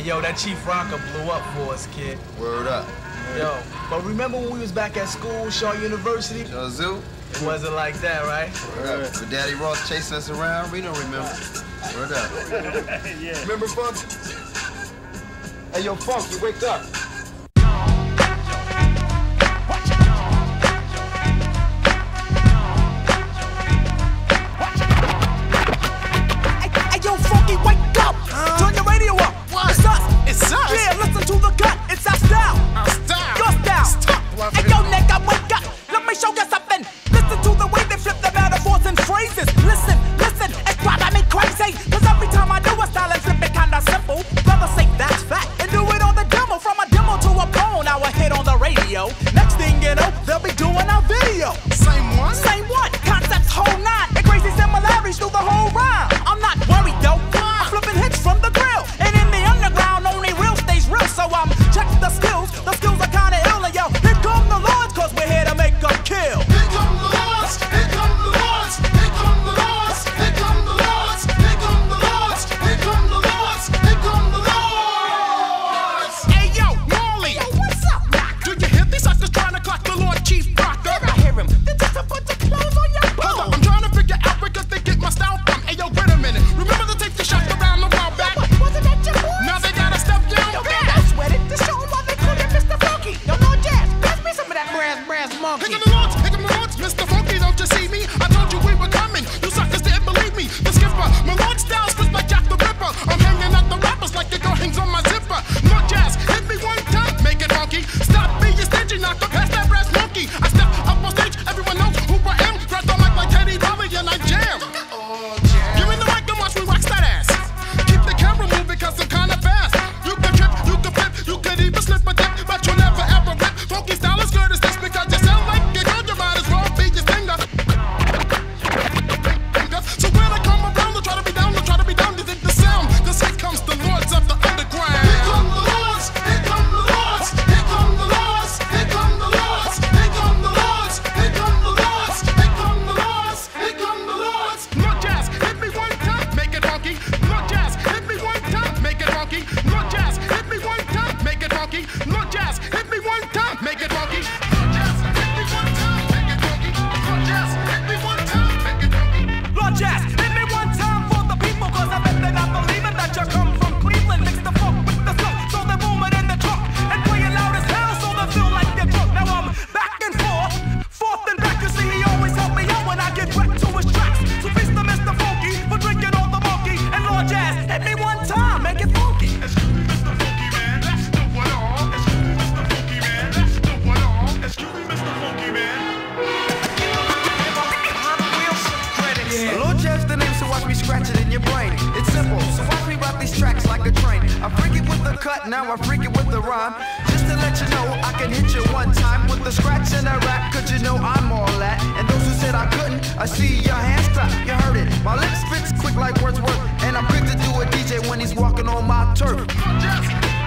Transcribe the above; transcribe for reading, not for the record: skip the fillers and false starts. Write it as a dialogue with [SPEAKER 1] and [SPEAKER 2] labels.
[SPEAKER 1] yo, that Chief Rocker blew up for us, kid.
[SPEAKER 2] Word up.
[SPEAKER 1] Yo, but remember when we was back at school, Shaw University?
[SPEAKER 2] Shaw Zoo?
[SPEAKER 1] It wasn't like that, right?
[SPEAKER 2] Word up. With Daddy Ross chasing us around, we don't remember. Word up.
[SPEAKER 3] Yeah.
[SPEAKER 2] Remember, Funk? Hey, yo, Funk, you wake up.
[SPEAKER 4] Hey, yo, Funky, wake up! Turn your radio up!
[SPEAKER 3] What?
[SPEAKER 4] It's us!
[SPEAKER 3] It's us?
[SPEAKER 4] Yeah, listen to the cut! It's our style!
[SPEAKER 3] Our style?
[SPEAKER 4] Your style!
[SPEAKER 3] Stop,
[SPEAKER 4] Hey, yo, nigga, wake up! Let me show you something! Listen to the way they flip the metaphors and phrases! Listen, it's driving me crazy! Cause every time I do a style and flip it kinda simple, brothers say that's fact and do it on the demo. From a demo to a bone, now a hit on the radio. Next thing you know, they'll be doing our video.
[SPEAKER 3] Same one?
[SPEAKER 4] Same one, concepts whole nine, and crazy similarities through the whole rhyme. I'm not worried though, I'm flipping hits from the grill. And in the underground, only real stays real. So I'm checking the skills are kinda ill. And yo, here come the lords, cause we're here to make them kill.
[SPEAKER 3] Here come the lords, here come the lords, here come the lords, here come the lords, here come the lords, here come the lords, here come the lords. Hey yo, Marley!
[SPEAKER 4] Hey, what's up, Rock?
[SPEAKER 3] Do you hear these suckers trying to clock the Lord Chief Rocker?
[SPEAKER 4] I hear him. They're just a bunch of clothes on your
[SPEAKER 3] Hold up,
[SPEAKER 4] boat.
[SPEAKER 3] I'm trying to figure out because they get my style from. Hey yo, wait a minute. Remember the tape they shot around the while back?
[SPEAKER 4] Wasn't that your boy?
[SPEAKER 3] Now they gotta step down
[SPEAKER 4] Yo, man,
[SPEAKER 3] back.
[SPEAKER 4] I swear it. Just show 'em why they call you Mr. Funky. Yo, no jazz. Pass me some of that brass monkey.
[SPEAKER 3] Here come the lords, Mr. Funky, don't you see me? I told you we were coming. You suckers didn't believe me. The skipper, my Lord style spits like Jack the Ripper. I'm hanging out the rappers like the girl hangs on my zipper. No jazz, hit me one time, make it funky. Stop being stingy, knock up past that brass monkey. I step up on stage, everyone knows who I am. Grab the mic like Teddy Riley and I jam. Give me the mic and watch me wax that ass. Keep the camera moving cause I'm kinda fast. You can trip, you can flip, you can even slip a dip, but you'll never ever rip. Funky style is good as this because you sound like a girl, you might as well be your finger. So when I come around, they'll try to be down, they think the sound. Cause here comes the lords of the underground. Here come the lords, here come the lords, here come the lords, here come the lords, here come the lords, here come the lords, here come the lords, here come the lords. No jazz, hit me one time, make it funky. No jazz, hit me one time, make it funky. No jazz, hit me one time, make it funky. No jazz, hit me one time, make it funky. No jazz, hit me one time, make it funky. No jazz, hit me one time, make it funky.
[SPEAKER 4] Lord Jazz, hit me one time for the people, cause I bet they're not believing that you come from Cleveland. Mix the funk with the soul, so they boom it in the trunk. And play it loud as hell, so they feel like they're drunk. Now I'm back and forth and back. You see, he always help me out when I get back to his tracks. So peace to Mr. Funky for drinking all the monkey. And Lord Jazz, hit me one time, make it funky.
[SPEAKER 3] Excuse me, Mr. Funky Man, let's do it all. Excuse me, Mr. Funky Man, let's do it all. Excuse me, Mr. Funky Man.
[SPEAKER 5] Lord Jeff's the name, so watch me scratch it in your brain. It's simple, so watch me rock these tracks like a train. I freak it with the cut, now I freak it with the rhyme. Just to let you know, I can hit you one time with the scratch and a rap, cause you know I'm all that. And those who said I couldn't, I see your hands clap, you heard it. My lips spits quick like Wordsworth, and I'm quick to do a DJ when he's walking on my turf.
[SPEAKER 3] Lord Jeff,